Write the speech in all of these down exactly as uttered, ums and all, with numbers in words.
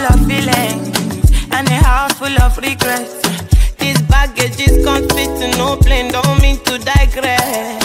full of feelings and a heart full of regrets. This baggage is can't fit to no plane, don't mean to digress.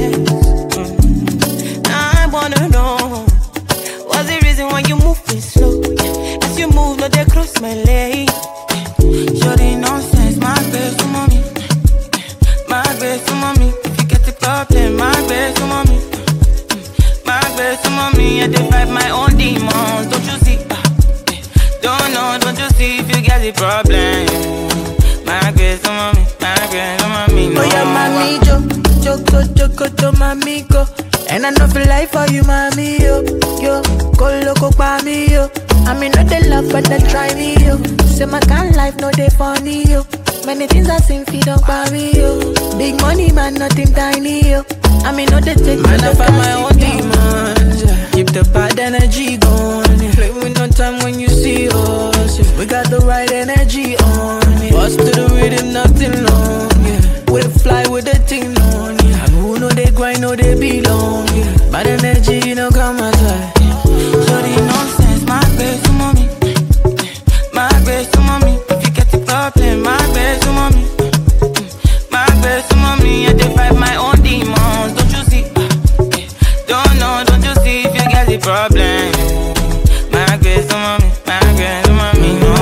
mm. I wanna know, what's the reason why you moving slow? As you move, no they cross my lane. Shori nonsense, my best to mommy, my best to mommy. If you get the problem, my best to mommy, my best to mommy. I defy my own demons, don't you see? Don't know, don't you see? If you get the problem, my best to mommy, my best to mommy. No, oh yeah, mami, jo, jogo, jogodo, mami, go. And I know for life for you, mami, yo, yo, Kolo, kopami, yo. I mean, not they love, but they try me, yo. Say my kind life, no they funny, yo. Many things I seen, feed up by me, yo. Big money, man, nothing tiny, yo. I mean, no they take me, man, I find my own demons, yeah. Keep the bad energy going, yeah. Play with no time when you see us, yeah. We got the right energy on, yeah. Bust to the rhythm, nothing long, yeah. We fly with the thing on, yeah. And who know they grind, know they belong, yeah. Bad energy, you know, come outside. Shori nonsense, my best to mommy, my best to mommy. If you get the problem, my best to mommy, my best to mommy. I defy my own demons, don't you see? Don't know, don't you see? If you get the problem, my best to mommy, my best to mommy. No.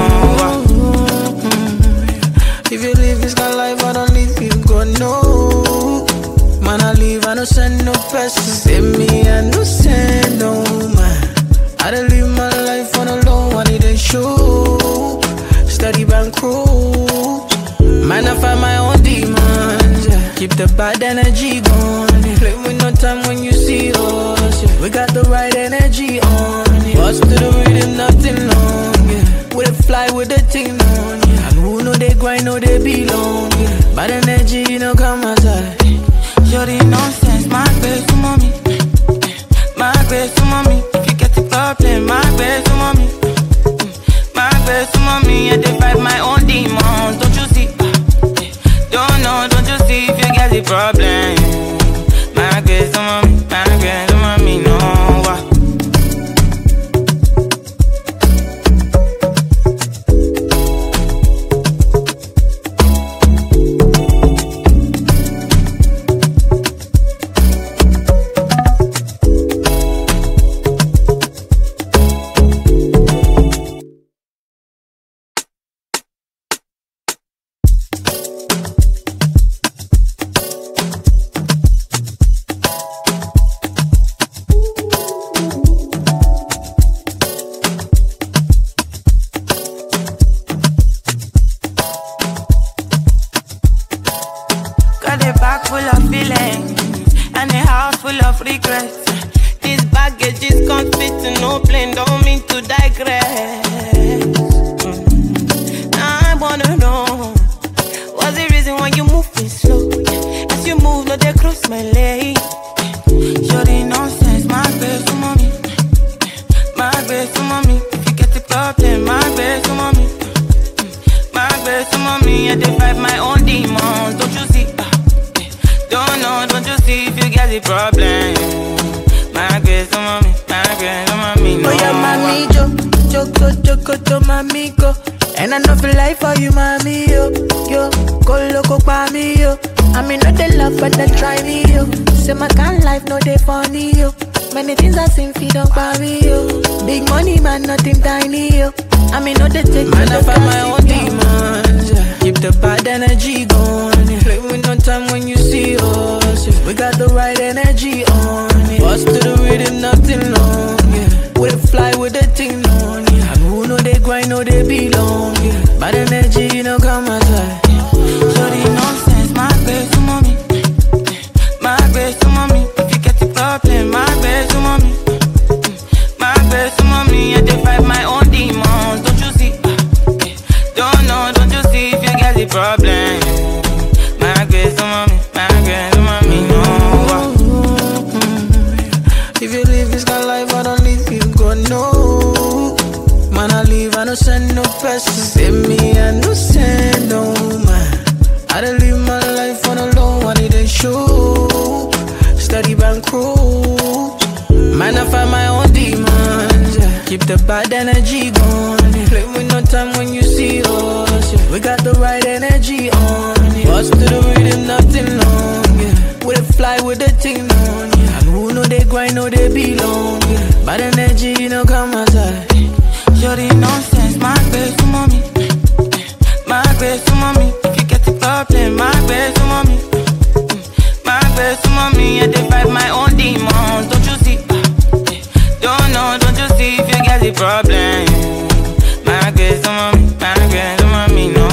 If you live this kind of life, I don't leave you, go no. Man, I leave, I don't send no person. Send me, I don't send no man. I don't live my life on a low, I need a show. Steady bank cruise. Man, I find my own demons, yeah. Keep the bad energy going, yeah. Play with no time when you see us, yeah. We got the right energy on, yeah. Bust to the rhythm, nothing long, yeah. We fly with the thing on, yeah. And who know they grind, know they belong, yeah. Bad energy, you know, come outside. Shori nonsense, my best to mommy, my best to mommy. If you get the problem, my best to mommy, my best to mommy. I defy my own demons, don't you see? Don't know, don't you see? If you get the problem, my best to mommy, my best to mommy. No. Full of feelings and a heart full of regrets. This baggage is can't fit to no plane, don't mean to digress. mm. I wanna know, what's the reason why you moving slow? As you move, no they cross my lane. Shori nonsense, my best to mommy, my best to mommy. If you get the problem, my best to mommy, my best to mommy. I defy my own demons, don't you see? Don't know, don't you see? If you get the problem, my best to mommy, my best to mommy. No. Oh yeah, mami, jo, jogo, jogodo, mami, go. And I know for life for you, mami, yo, yo, Kolo, kopami, yo. I mean, not they love, but they try me, yo. Say my kind life, no they funny, yo. Many things I seen, feed up by me, yo. Big money, man, nothing tiny, yo. I mean, no they take me, man, I find my own demons, yeah. Keep the bad energy going, yeah. Play with no time when you see us, yeah. We got the right energy on, yeah. Bust to the rhythm, nothing long, yeah. We fly with the thing on, yeah. And who know they grind, know they belong, yeah. Bad energy, you know, come outside. Shori nonsense, my best to mommy, my best to mommy. If you get the problem, my best to mommy, my best to mommy. I defy my own demons, don't you see? Don't know, don't you see? If you get the problem, my best to mommy, my best to mommy. No. If you live this kind of life, I don't leave you, go no. Man, I leave, I don't send no person. Send me, I don't send no man. I don't live my life on a low, I need a show. Steady bank cruise. Man, I find my own demons, yeah. Keep the bad energy going, yeah. Play with no time when you see us, yeah. We got the right energy on, yeah. Bust to the rhythm, nothing long, yeah. We fly with the thing on, yeah. And who know they grind, know they belong, yeah. Bad energy, you know, come outside. Shori nonsense, my grace, sunmomi. My grace, sunmomi. If you get the problem, my grace, sunmomi. My grace, sunmomi. I defy my own demons, don't you see? Don't know, don't you see if you get the problem? My grace, sunmomi. My grace, sunmomi, no.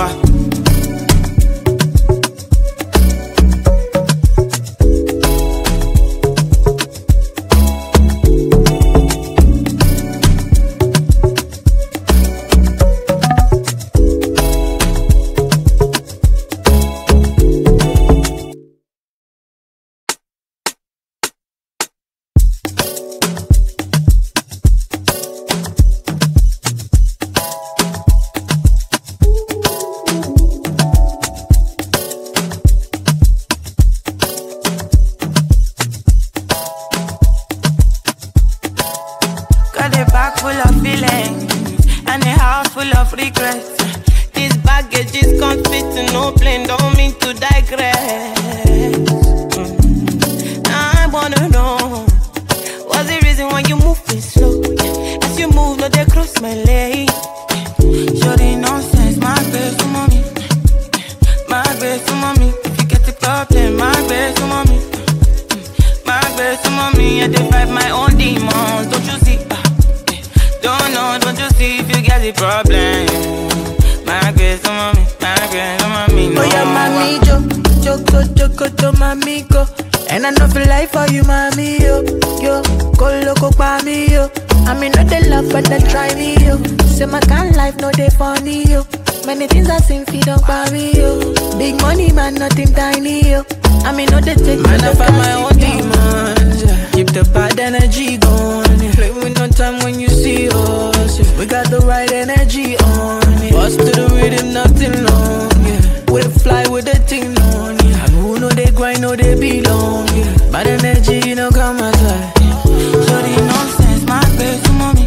And I know for life for you, mami, yo, yo, Kolo, kopami, yo. I mean, not the love, but then try me, yo. Say my kind life, no they funny, yo. Many things I sing, feed on pami, yo. Big money, man, nothing tiny, yo. I mean, not the take, man, I find my own demons, yeah. Keep the bad energy going, yeah. Play with no time when you see us, yeah. We got the right energy on, yeah. Bust to the rhythm, nothing long, yeah. We fly with the thing on, yeah. And who know they grind, know they belong, yeah. Bad energy, you know, come outside. Shori nonsense, my grace, sunmomi.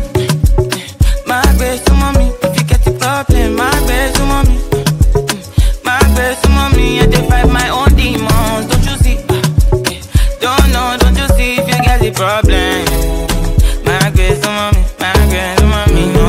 My grace, sunmomi. If you get the problem, my grace, sunmomi. My grace, sunmomi. I defy my own demons, don't you see? Don't know, don't you see if you get the problem? My grace, sunmomi. My grace, sunmomi, no.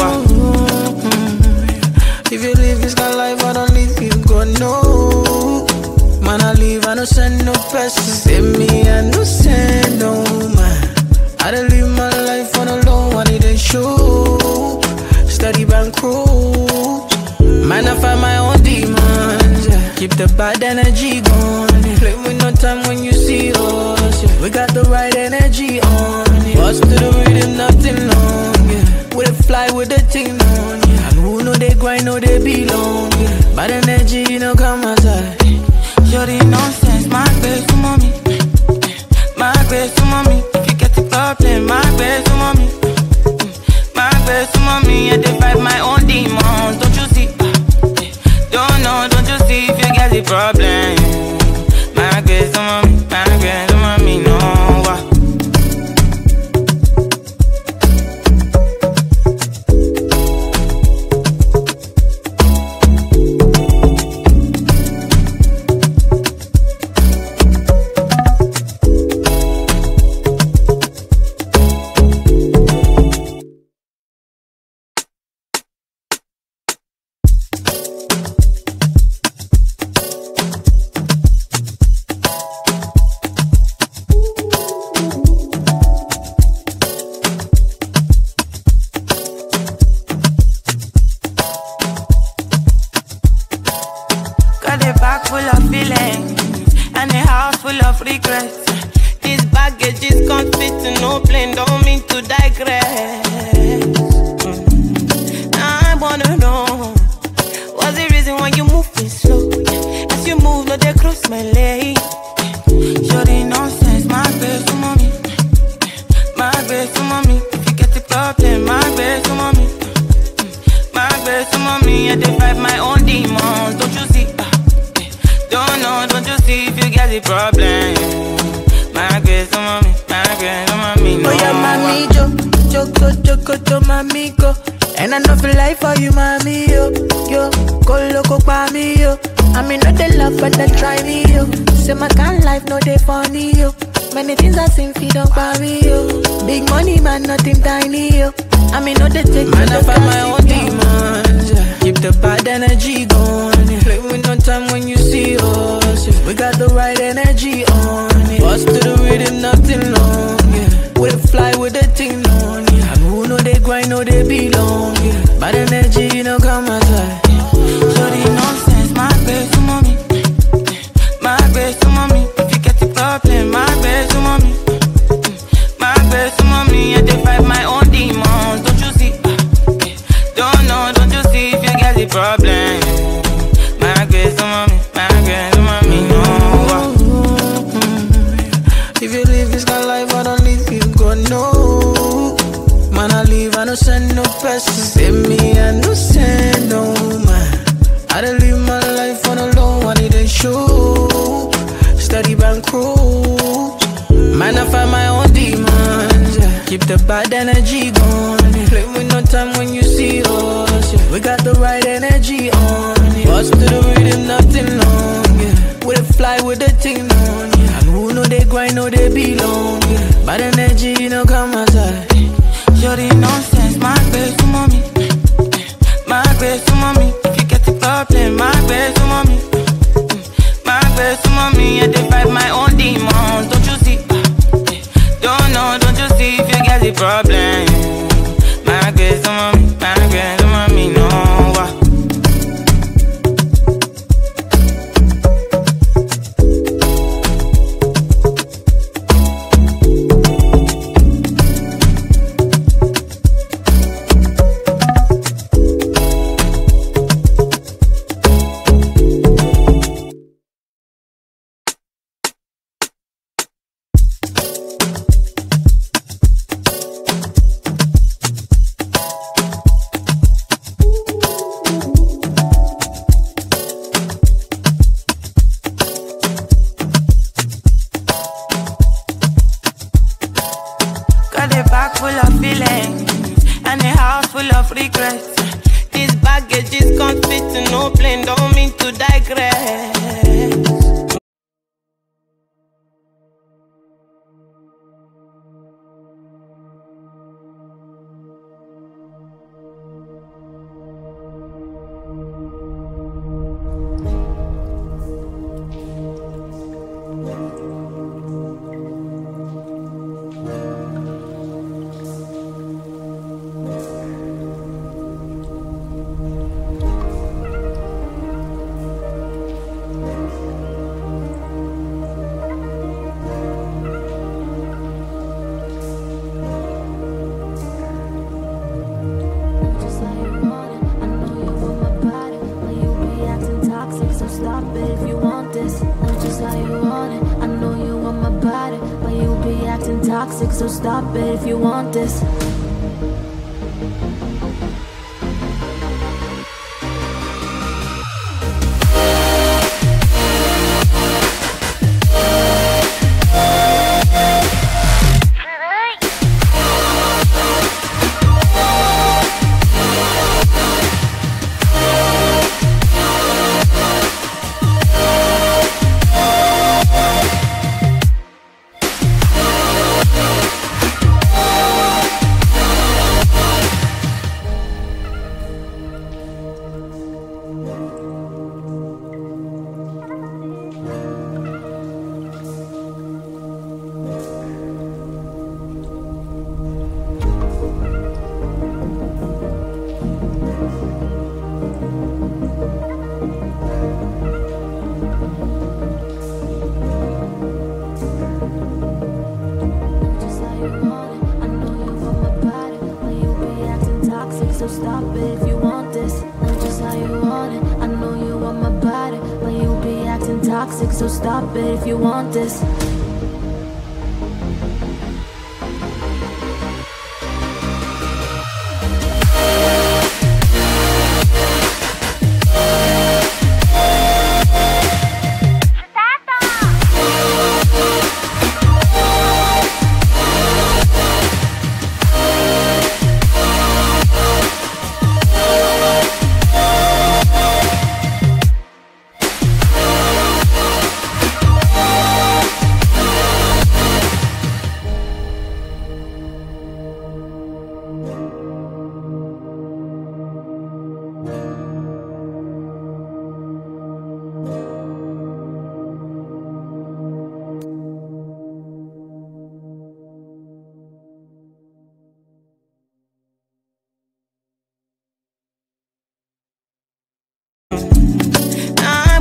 If you live this kind of life, I don't leave you, God, no. Man, I leave, I don't send no person. Send me, I don't send no man. I don't live my life on a low, I need a show. Steady bankroll. Man, I find my own demons, yeah. Keep the bad energy going, yeah. Play with no time when you see us, yeah. We got the right energy on, yeah. Bust to the rhythm, nothing long, yeah. We fly with the thing on, yeah. And who know they grind, know they belong, yeah. Bad energy, you know, come outside. Shori nonsense, my grace, sunmomi. My grace, sunmomi. If you get the problem, my grace, sunmomi. My grace, sunmomi. I defy my own demons, don't you see? Don't know, don't you see if you get the problem? My grace, sunmomi. My grace, sunmomi, no. Jogo, mami go. And I know for life for you, mami, yo. Yo, Kolo, kopami, yo. I mean, not the love, but then try me, yo. Say my kind life, no they funny, yo. Many things I sing, feed don't buy me, yo. Big money, man, nothing tiny, yo. I mean, no they take man, I find my own demons, yeah. Keep the bad energy going, yeah. Play with no time when you see us, yeah. We got the right energy on, yeah. Bust to the rhythm, nothing long, yeah. We fly with the thing on, yeah. And who know they grind, know they belong, yeah. Bad energy, you know, come outside. Shori nonsense, my best mommy. My best mommy. If you get the problem, my best mommy. My best mommy. I defy my own demons. Don't you see? Don't know, don't you see? If you get the problem, my best mommy. My best mommy. No. If you live this kind of life, I don't leave you go no. Man, I leave, I don't send no person. Send me, I don't send no man. I don't live my life on a low, I need a show. Steady bank cruise. Man, I find my own demons, yeah. Keep the bad energy going, yeah. Play with no time when you see us, yeah. We got the right energy on, yeah. Bust to the rhythm, nothing long, yeah. We fly with the thing on, yeah. And who know they grind, know they belong, yeah. Bad energy, you know, come outside. Shori nonsense, my best mommy. My best mommy. If you get the problem, my best mommy. My best mommy. I defy my own demons. Don't you see? Don't know, don't you see? If you get the problem, my best mommy. My best mommy. No. So stop it if you want this. So stop it if you want this.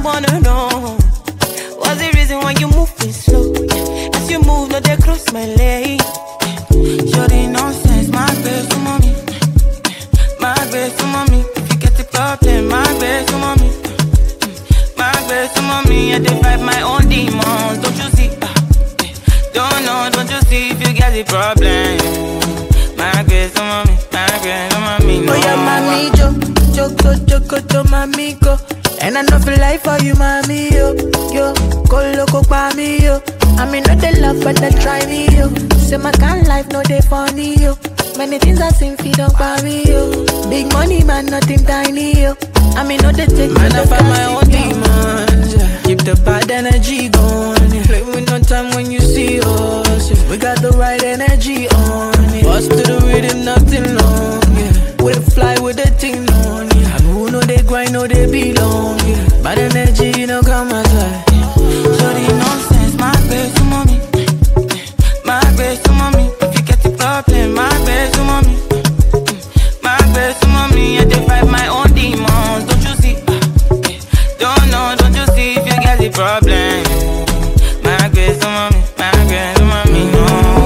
wanna know what's the reason why you moving slow? As you move, no, they cross my leg. Shori nonsense, my best to mommy. My best to mommy. If you get the problem, my best to mommy. My best to mommy. I divide my own demons, don't you see? Don't know, don't you see if you get the problem? My best to mommy, my best to mommy. No. Oh yeah, mami, jo, jogo, jogodo, mami, go. And I know for life for you, mami, yo, yo. Kolo, kopami, yo. I mean, not the love, but they try me, yo. Say my kind life, no, they funny, yo. Many things I seen, feed don't buy me, yo. Big money, man, nothing tiny, yo. I mean, no, they take Man, I find my own demons, yeah. Keep the bad energy going, yeah. Play with no time when you see us, yeah. We got the right energy on, yeah. Bust to the rhythm, nothing long, yeah. We fly with the thing on, yeah. And who know they grind, know they belong, yeah. Bad energy, you know, come outside. Shori nonsense, my best to mommy. My best to mommy. If you get the problem, my best to mommy. My best to mommy. I divide my own demons, don't you see? Don't know, don't you see if you get the problem? My best to mommy, my best to mommy, no.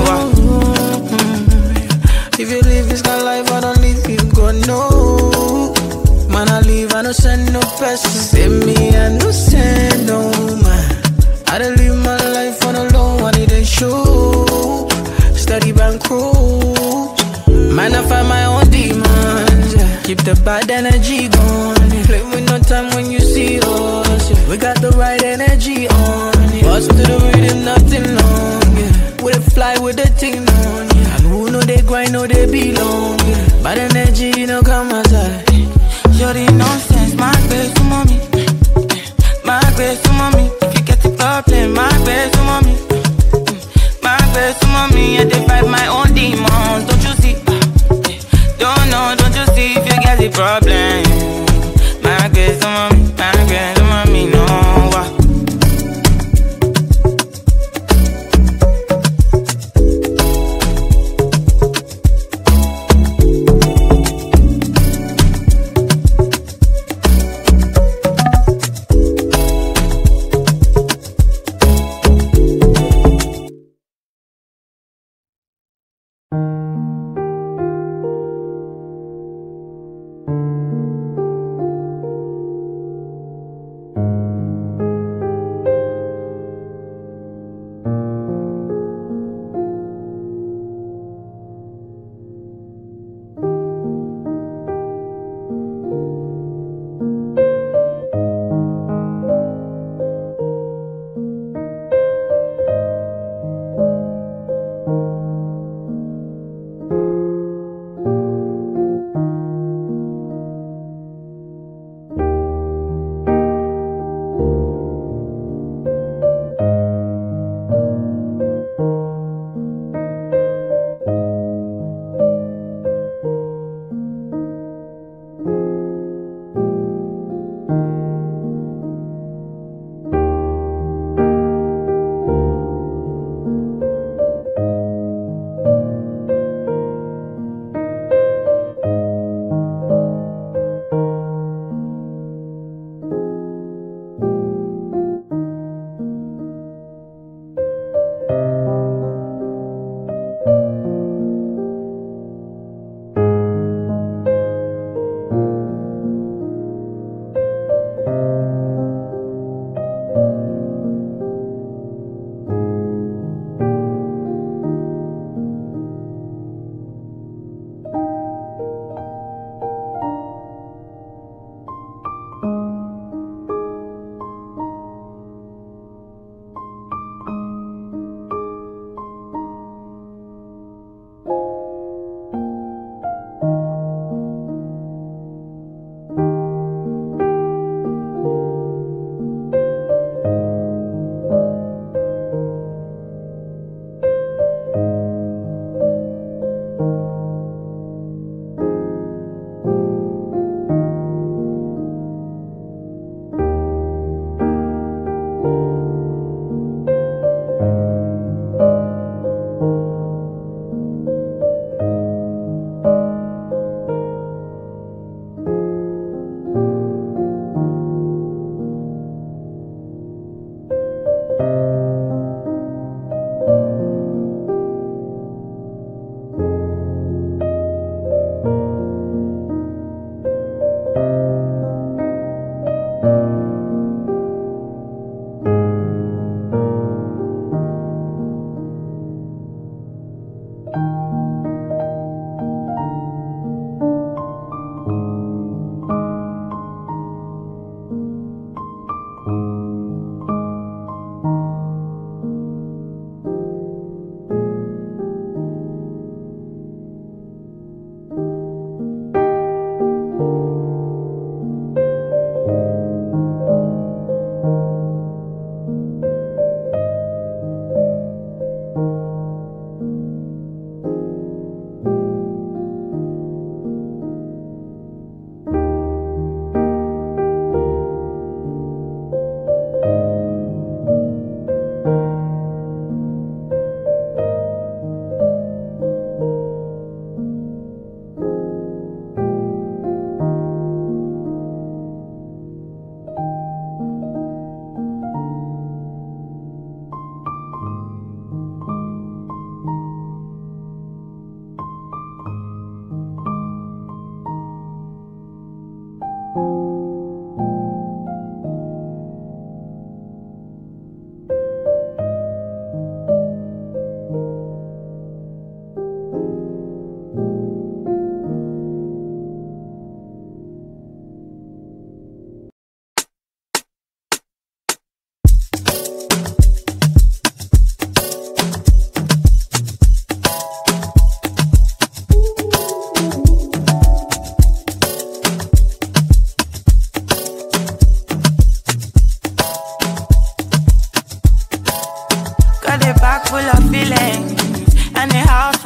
If you live this kind of life, I don't leave you, God, no. Man, I leave, I don't send no person. Send me, I no send no man. I don't live my life on a low, I need a show. Steady bankroll. Man, I find my own demons, yeah. Keep the bad energy going, yeah. Play with no time when you see us, yeah. We got the right energy on, yeah. Bust to the rhythm, nothing long, yeah. We fly with the thing on, yeah. And who know they grind, know they belong, yeah. Bad energy, you know, come outside. Shori nonsense, my best to mommy. My best to mommy. If you get the problem, my best to mommy. My best to mommy. I divide my own demons, don't you see? Don't know, don't you see if you get the problem? My best to mommy, my best to mommy, no.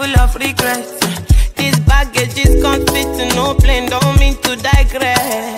full of regrets. This baggage is can't fit to no plane, don't mean to digress.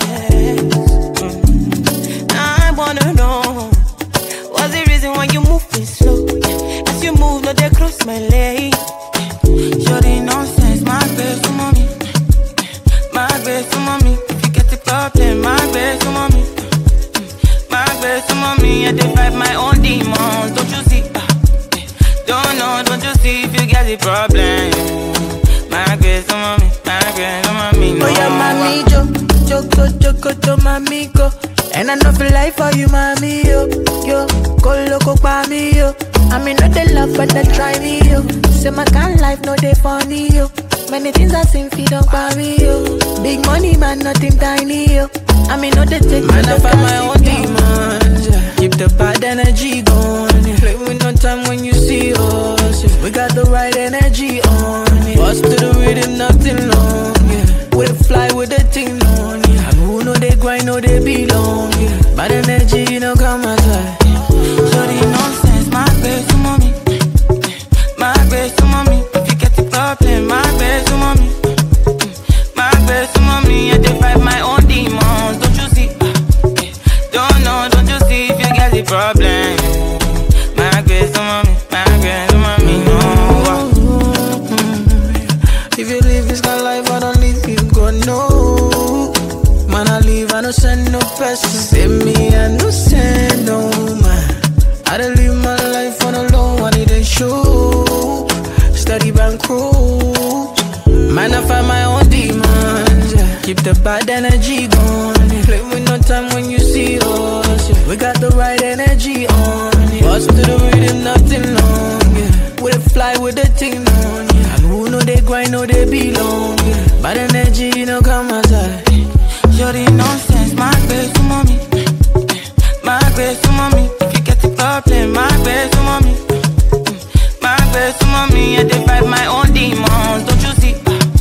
Mm. I wanna know, what's the reason why you moving slow? As you move, no they cross my leg. Shori nonsense, my best to mommy. My best to mommy. If you get the problem, my best to mommy. My best to mommy, I divide my own demons, don't you see? Don't know, don't you see if you get the problem? My best to mommy, my best to mommy. No. Oh yeah, mami, jo, jogo, jogodo, mami, go. And I know for life for you, mami, yo, yo, Kolo, kopami, yo. I mean, not they love, but they try me, yo. Say my kind life, no they funny, yo. Many things I seen, feed on me, yo. Big money, man, nothing tiny, yo. I mean, no they take man, I find my own demons, yeah. Keep the bad energy going, yeah. Play with no time when you see us, yeah. We got the right energy on, yeah. Bust to the rhythm, nothing long, yeah. We fly with the thing on, yeah. And who know they grind, know they belong, yeah. Bad energy, you know, come outside. Shori nonsense, my best to mommy. My best to mommy. If you get the problem, my best to mommy. My best to mommy. I divide my own demons, don't you see? Don't know, don't you see if you get the problem? My best to mommy, my best to mommy, no. If you live this kind of life, I don't need you go no. Man, I leave, I don't send no person. Send me, I no send no man. I don't live my life on a low, I need a show. Steady bank cruise. Man, I find my own demons, yeah. Keep the bad energy going, yeah. Play with no time when you see us, yeah. We got the right energy on, yeah. Bust to the rhythm, nothing long, yeah. We fly with the thing on, yeah. And who know they grind, know they belong, yeah. Bad energy, you know, come outside. Shori nonsense, my best to mommy. My best to mommy. If you get the problem, my best to mommy. My best to mommy. I divide my own demons, don't you see?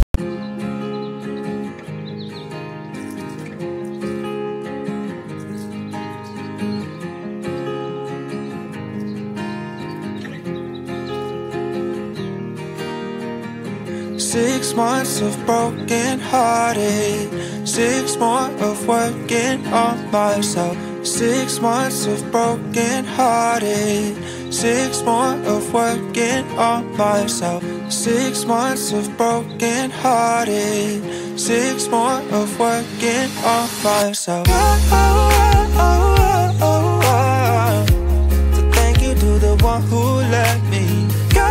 Six months of broken hearted. Six more of working on myself. Six months of broken hearted. Six more of working on myself. Six months of broken hearted. Six more of working on myself. Oh, oh, oh, oh, oh. So thank you to the one who let me go.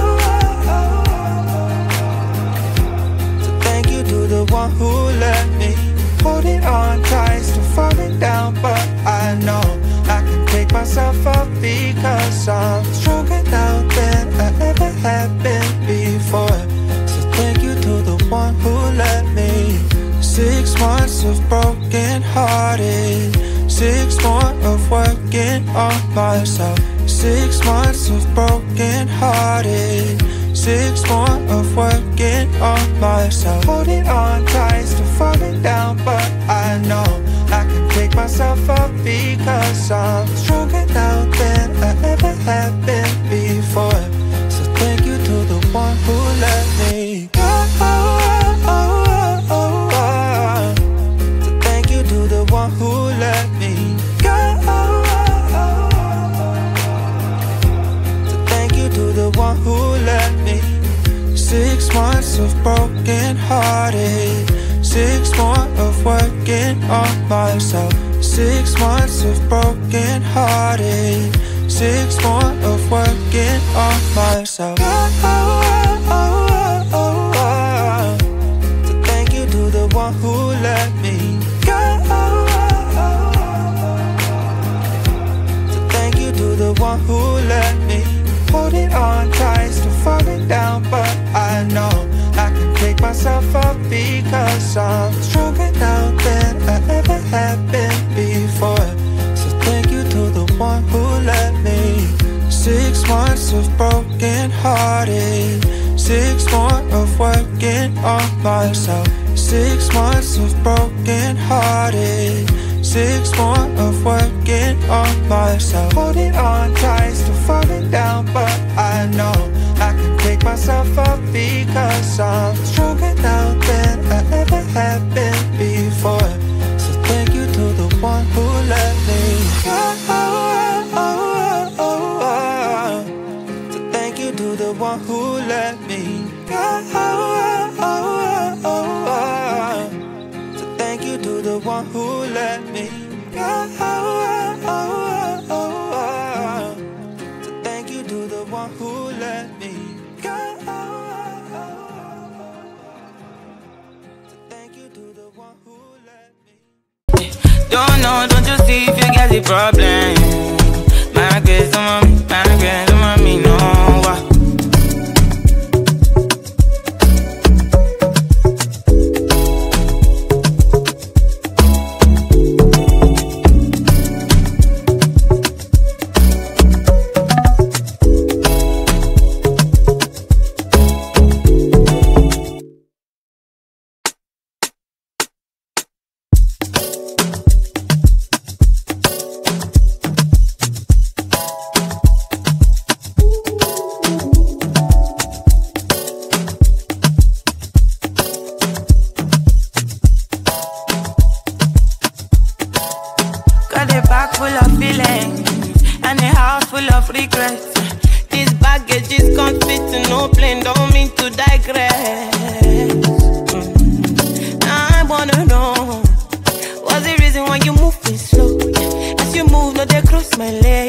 So thank you to the one who let me. Holding on tight, still falling down, but I know I can pick myself up because I'm stronger now than I ever have been before. So thank you to the one who let me. Six months of broken hearted. Six more of working on myself. Six months of broken hearted. Six more of working on myself. Holding on tight, still falling down, but I know I can pick myself up because I'm stronger now than I ever have been before. So thank you to the one who let me go. Oh, oh, oh, oh. So thank you to the one who let me go. So thank you to the one who let me. Six months of broken hearted. Six more of working on myself. Six months of broken hearted. Six more of working on myself. Oh, oh, oh, oh, oh. So thank you to the one who let me go. So thank you to the one who let me. Holding on tight, still falling down, but I know I can pick myself up because I'm stronger now than I ever have been before. So thank you to the one who let me. Six months of broken hearted. Six more of working on myself. Six months of broken hearted. Six more of working on myself. Holding on tight, still falling down, but I know I can pick myself up because I'm stronger now than I ever have been before. So thank you to the one who let me go. So thank you to the one who let me go. So thank you to the one who let me go. So thank you to the one who let me go. So thank you to the one who let me. Don't know, don't you see if you get the problem? My grace, some mommy, my grace, some mommy, no. Full of feelings and a house full of regrets. This baggage is can't fit to no plane. Don't mean to digress. Mm. I wanna know what's the reason why you moving slow? As you move, no they cross my leg.